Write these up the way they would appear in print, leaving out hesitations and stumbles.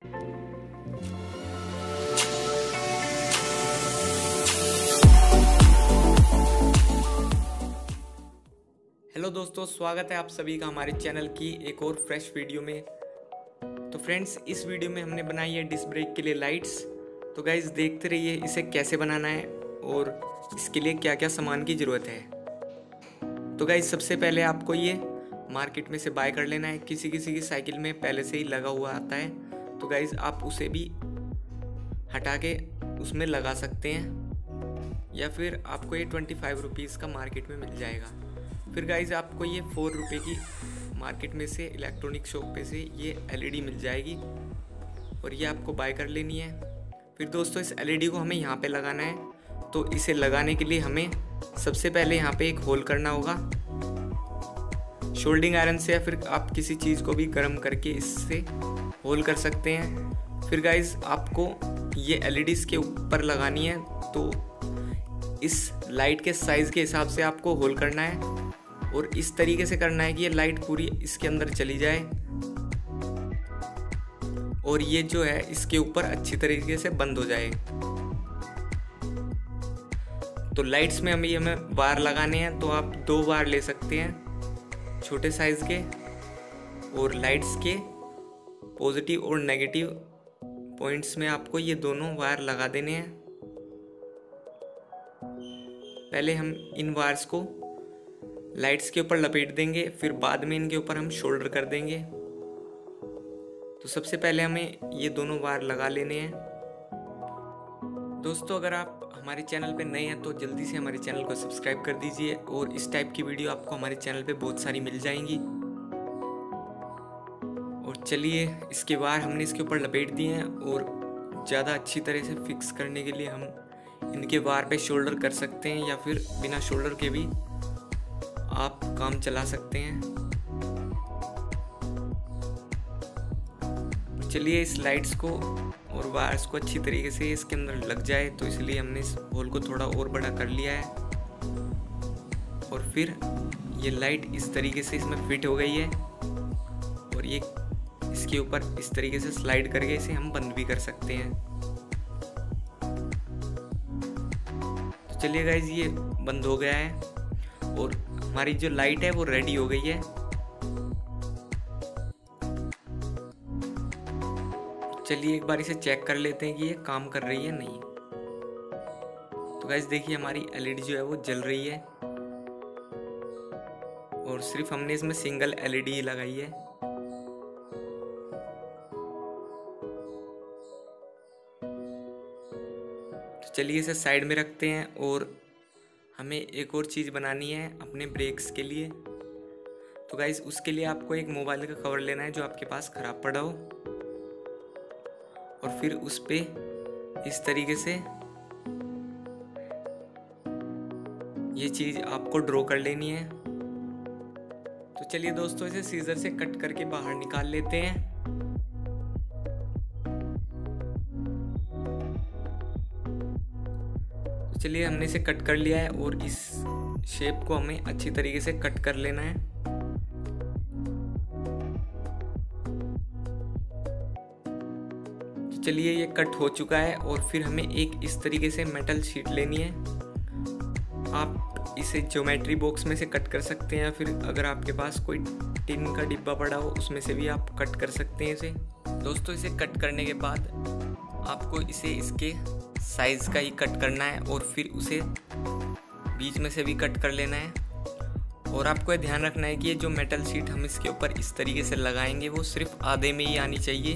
Hello दोस्तों, स्वागत है आप सभी का हमारे चैनल की एक और फ्रेश वीडियो में। तो फ्रेंड्स, इस वीडियो में हमने बनाई है डिस्क ब्रेक के लिए लाइट्स। तो गाइज देखते रहिए इसे कैसे बनाना है और इसके लिए क्या क्या सामान की ज़रूरत है। तो गाइज सबसे पहले आपको ये मार्केट में से बाय कर लेना है। किसी किसी की साइकिल में पहले से ही लगा हुआ आता है, तो गाइज आप उसे भी हटा के उसमें लगा सकते हैं, या फिर आपको ये 25 रुपीज़ का मार्केट में मिल जाएगा। फिर गाइज आपको ये 4 रुपये की मार्केट में से इलेक्ट्रॉनिक शॉप पे से ये एलईडी मिल जाएगी और ये आपको बाय कर लेनी है। फिर दोस्तों, इस एलईडी को हमें यहाँ पे लगाना है। तो इसे लगाने के लिए हमें सबसे पहले यहाँ पे एक होल करना होगा शोल्डिंग आयरन से, या फिर आप किसी चीज़ को भी गर्म करके इससे होल कर सकते हैं। फिर गाइज आपको ये एलईडीज़ के ऊपर लगानी है, तो इस लाइट के साइज़ के हिसाब से आपको होल करना है और इस तरीके से करना है कि ये लाइट पूरी इसके अंदर चली जाए और ये जो है इसके ऊपर अच्छी तरीके से बंद हो जाए। तो लाइट्स में हमें वायर लगाने हैं, तो आप 2 वायर ले सकते हैं छोटे साइज़ के, और लाइट्स के पॉजिटिव और नेगेटिव पॉइंट्स में आपको ये दोनों वायर लगा देने हैं। पहले हम इन वायर्स को लाइट्स के ऊपर लपेट देंगे, फिर बाद में इनके ऊपर हम शोल्डर कर देंगे। तो सबसे पहले हमें ये दोनों वायर लगा लेने हैं। दोस्तों, अगर आप हमारे चैनल पे नए हैं तो जल्दी से हमारे चैनल को सब्सक्राइब कर दीजिए, और इस टाइप की वीडियो आपको हमारे चैनल पे बहुत सारी मिल जाएंगी। और चलिए, इसके वायर हमने इसके ऊपर लपेट दिए हैं, और ज़्यादा अच्छी तरह से फिक्स करने के लिए हम इनके वायर पे शोल्डर कर सकते हैं, या फिर बिना शोल्डर के भी आप काम चला सकते हैं। चलिए, इस लाइट्स को और वायर्स को अच्छी तरीके से इसके अंदर लग जाए, तो इसलिए हमने इस होल को थोड़ा और बड़ा कर लिया है। और फिर ये लाइट इस तरीके से इसमें फिट हो गई है, और ये इसके ऊपर इस तरीके से स्लाइड करके इसे हम बंद भी कर सकते हैं। तो चलिए गाइज, ये बंद हो गया है और हमारी जो लाइट है वो रेडी हो गई है। चलिए एक बार इसे चेक कर लेते हैं कि ये काम कर रही है नहीं। तो गाइस देखिए, हमारी एलईडी जो है वो जल रही है, और सिर्फ हमने इसमें सिंगल एलईडी ही लगाई है। तो चलिए इसे साइड में रखते हैं, और हमें एक और चीज़ बनानी है अपने ब्रेक्स के लिए। तो गाइस, उसके लिए आपको एक मोबाइल का कवर लेना है जो आपके पास ख़राब पड़ा हो, और फिर उस पर इस तरीके से ये चीज़ आपको ड्रॉ कर लेनी है। तो चलिए दोस्तों, इसे सीजर से कट करके बाहर निकाल लेते हैं। चलिए, हमने इसे कट कर लिया है, और इस शेप को हमें अच्छी तरीके से कट कर लेना है। तो चलिए, ये कट हो चुका है, और फिर हमें एक इस तरीके से मेटल शीट लेनी है। आप इसे ज्योमेट्री बॉक्स में से कट कर सकते हैं, या फिर अगर आपके पास कोई टिन का डिब्बा पड़ा हो उसमें से भी आप कट कर सकते हैं इसे। दोस्तों, इसे कट करने के बाद आपको इसे इसके साइज़ का ही कट करना है, और फिर उसे बीच में से भी कट कर लेना है। और आपको ये ध्यान रखना है कि ये जो मेटल शीट हम इसके ऊपर इस तरीके से लगाएंगे वो सिर्फ आधे में ही आनी चाहिए।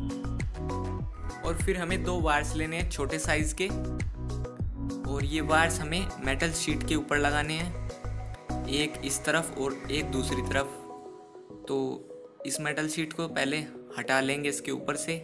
और फिर हमें 2 वायर्स लेने हैं छोटे साइज़ के, और ये वायर्स हमें मेटल शीट के ऊपर लगाने हैं, एक इस तरफ और एक दूसरी तरफ। तो इस मेटल शीट को पहले हटा लेंगे इसके ऊपर से।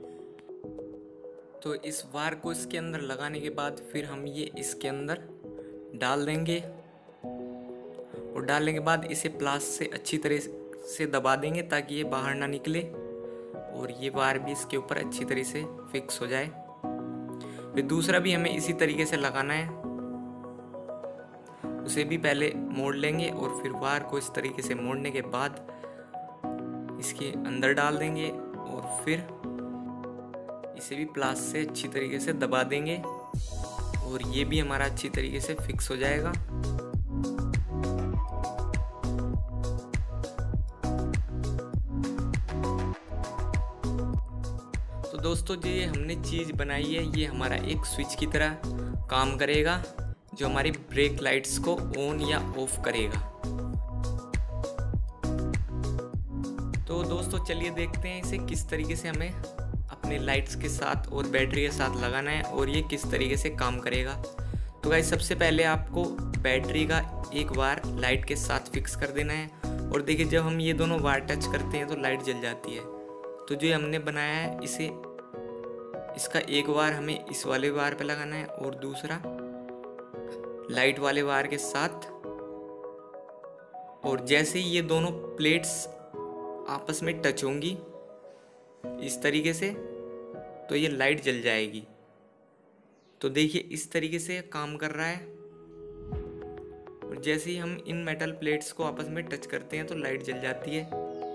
तो इस वायर को इसके अंदर लगाने के बाद फिर हम ये इसके अंदर डाल देंगे, और डालने के बाद इसे प्लास से अच्छी तरह से दबा देंगे ताकि ये बाहर ना निकले, और ये वायर भी इसके ऊपर अच्छी तरह से फिक्स हो जाए। फिर दूसरा भी हमें इसी तरीके से लगाना है, उसे भी पहले मोड़ लेंगे, और फिर वायर को इस तरीके से मोड़ने के बाद इसके अंदर डाल देंगे, और फिर इसे भी प्लास से अच्छी तरीके से दबा देंगे और ये भी हमारा अच्छी तरीके से फिक्स हो जाएगा। तो दोस्तों जो ये हमने चीज़ बनाई है ये हमारा एक स्विच की तरह काम करेगा जो हमारी ब्रेक लाइट्स को ऑन या ऑफ करेगा। तो दोस्तों चलिए देखते हैं इसे किस तरीके से हमें अपने लाइट्स के साथ और बैटरी के साथ लगाना है और ये किस तरीके से काम करेगा। तो गाइस सबसे पहले आपको बैटरी का एक वार लाइट के साथ फिक्स कर देना है और देखिए जब हम ये दोनों वार टच करते हैं तो लाइट जल जाती है। तो जो हमने बनाया है इसे इसका एक वार हमें इस वाले वार पे लगाना है और दूसरा लाइट वाले वार के साथ, और जैसे ही ये दोनों प्लेट्स आपस में टच होंगी इस तरीके से तो ये लाइट जल जाएगी। तो देखिए इस तरीके से काम कर रहा है और जैसे ही हम इन मेटल प्लेट्स को आपस में टच करते हैं तो लाइट जल जाती है।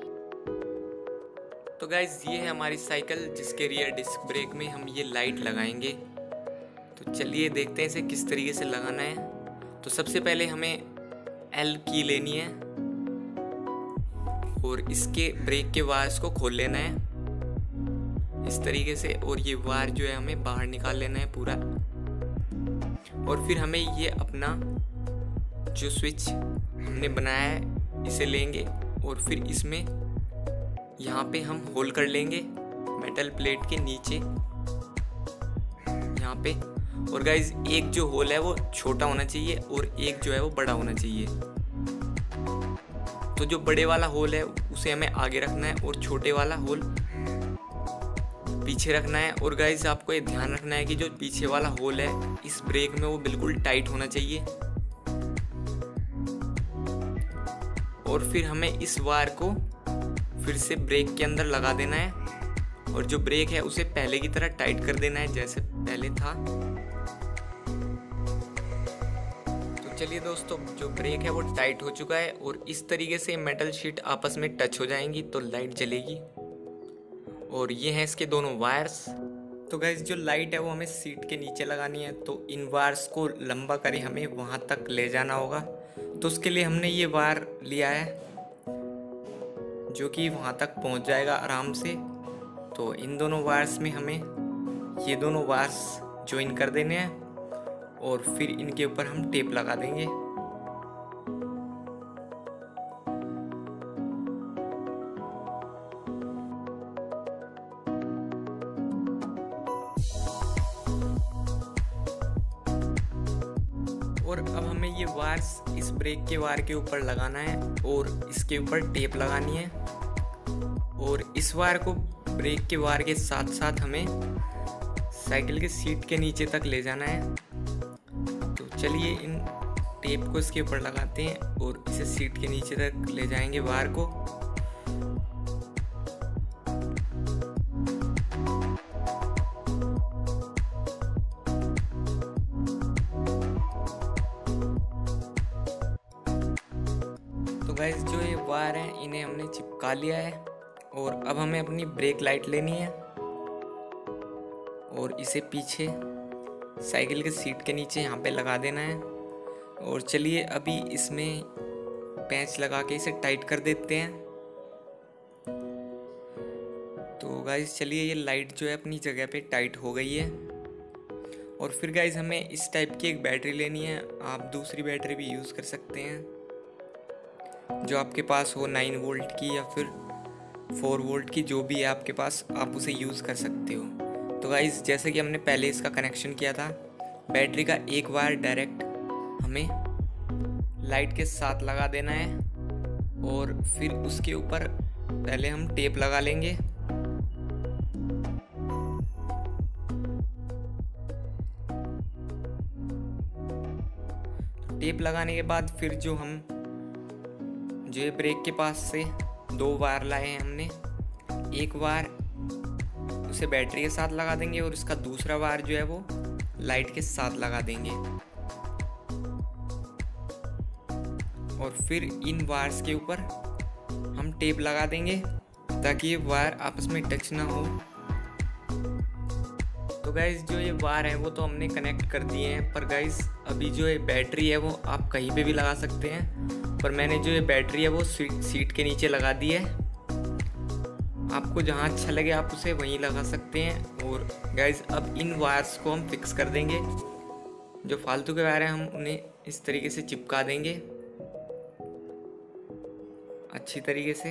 तो गाइज ये है हमारी साइकिल जिसके रियर डिस्क ब्रेक में हम ये लाइट लगाएंगे। तो चलिए देखते हैं इसे किस तरीके से लगाना है। तो सबसे पहले हमें एल की लेनी है और इसके ब्रेक के वायर्स को खोल लेना है इस तरीके से और ये वायर जो है हमें बाहर निकाल लेना है पूरा। और फिर हमें ये अपना जो स्विच हमने बनाया है इसे लेंगे और फिर इसमें यहाँ पे हम होल कर लेंगे मेटल प्लेट के नीचे यहाँ पे। और गाइज एक जो होल है वो छोटा होना चाहिए और एक जो है वो बड़ा होना चाहिए। तो जो बड़े वाला होल है उसे हमें आगे रखना है और छोटे वाला होल पीछे रखना है। और गाइस आपको ये ध्यान रखना है कि जो पीछे वाला होल है इस ब्रेक में वो बिल्कुल टाइट होना चाहिए। और फिर हमें इस वायर को फिर से ब्रेक के अंदर लगा देना है और जो ब्रेक है उसे पहले की तरह टाइट कर देना है जैसे पहले था। तो चलिए दोस्तों जो ब्रेक है वो टाइट हो चुका है और इस तरीके से मेटल शीट आपस में टच हो जाएंगी तो लाइट जलेगी। और ये हैं इसके दोनों वायर्स। तो गाइस जो लाइट है वो हमें सीट के नीचे लगानी है तो इन वायर्स को लंबा करे हमें वहाँ तक ले जाना होगा। तो उसके लिए हमने ये वायर लिया है जो कि वहाँ तक पहुँच जाएगा आराम से। तो इन दोनों वायर्स में हमें ये दोनों वायर्स ज्वाइन कर देने हैं और फिर इनके ऊपर हम टेप लगा देंगे। और अब हमें ये वायर्स इस ब्रेक के वायर के ऊपर लगाना है और इसके ऊपर टेप लगानी है और इस वायर को ब्रेक के वायर के साथ साथ हमें साइकिल के सीट के नीचे तक ले जाना है। तो चलिए इन टेप को इसके ऊपर लगाते हैं और इसे सीट के नीचे तक ले जाएंगे वायर को। तो गाइस जो ये वायर हैं इन्हें हमने चिपका लिया है और अब हमें अपनी ब्रेक लाइट लेनी है और इसे पीछे साइकिल के सीट के नीचे यहाँ पे लगा देना है। और चलिए अभी इसमें पैंच लगा के इसे टाइट कर देते हैं। तो गाइस चलिए ये लाइट जो है अपनी जगह पे टाइट हो गई है। और फिर गाइस हमें इस टाइप की एक बैटरी लेनी है। आप दूसरी बैटरी भी यूज़ कर सकते हैं जो आपके पास हो 9 वोल्ट की या फिर 4 वोल्ट की, जो भी है आपके पास आप उसे यूज़ कर सकते हो। तो गाइस जैसे कि हमने पहले इसका कनेक्शन किया था, बैटरी का एक वायर डायरेक्ट हमें लाइट के साथ लगा देना है और फिर उसके ऊपर पहले हम टेप लगा लेंगे। टेप लगाने के बाद फिर जो ये ब्रेक के पास से 2 वायर लाए हैं हमने, एक वायर उसे बैटरी के साथ लगा देंगे और इसका दूसरा वायर जो है वो लाइट के साथ लगा देंगे। और फिर इन वायर्स के ऊपर हम टेप लगा देंगे ताकि ये वायर आपस में टच ना हो। तो गाइज़ जो ये वायर है वो तो हमने कनेक्ट कर दिए हैं, पर गाइज़ अभी जो ये बैटरी है वो आप कहीं पे भी लगा सकते हैं, पर मैंने जो ये बैटरी है वो सीट के नीचे लगा दी है। आपको जहाँ अच्छा लगे आप उसे वहीं लगा सकते हैं। और गाइज़ अब इन वायर्स को हम फिक्स कर देंगे। जो फालतू के वायर हैं हम उन्हें इस तरीके से चिपका देंगे अच्छी तरीके से।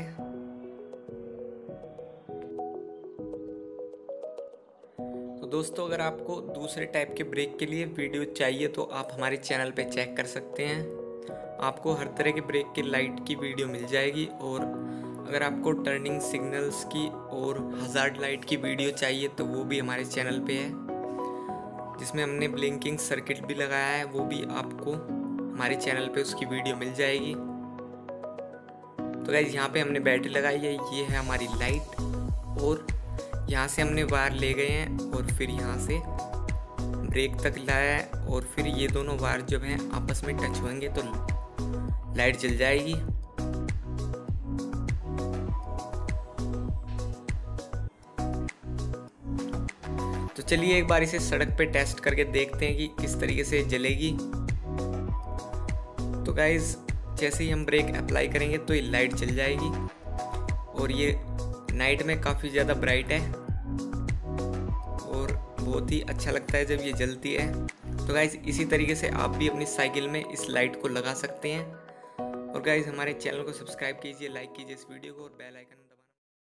तो दोस्तों अगर आपको दूसरे टाइप के ब्रेक के लिए वीडियो चाहिए तो आप हमारे चैनल पे चेक कर सकते हैं। आपको हर तरह के ब्रेक के लाइट की वीडियो मिल जाएगी। और अगर आपको टर्निंग सिग्नल्स की और हज़ार्ड लाइट की वीडियो चाहिए तो वो भी हमारे चैनल पे है, जिसमें हमने ब्लिंकिंग सर्किट भी लगाया है, वो भी आपको हमारे चैनल पे उसकी वीडियो मिल जाएगी। तो गाइस यहाँ पे हमने बैटरी लगाई है, ये है हमारी लाइट, और यहाँ से हमने वायर ले गए हैं और फिर यहाँ से ब्रेक तक लाया है, और फिर ये दोनों वायर जब हैं आपस में टच होंगे तो लाइट जल जाएगी। तो चलिए एक बार इसे सड़क पे टेस्ट करके देखते हैं कि किस तरीके से जलेगी। तो गाइज जैसे ही हम ब्रेक अप्लाई करेंगे तो ये लाइट जल जाएगी, और ये नाइट में काफ़ी ज़्यादा ब्राइट है और बहुत ही अच्छा लगता है जब ये जलती है। तो गाइज इसी तरीके से आप भी अपनी साइकिल में इस लाइट को लगा सकते हैं। और गाइज हमारे चैनल को सब्सक्राइब कीजिए, लाइक कीजिए इस वीडियो को और बेल आइकन